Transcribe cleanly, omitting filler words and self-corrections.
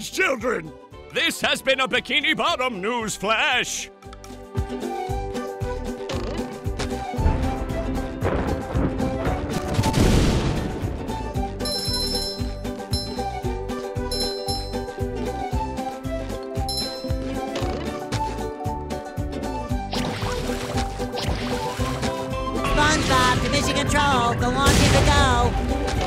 village children! This has been a Bikini Bottom News Flash! SpongeBob to mission control. The launch is a go.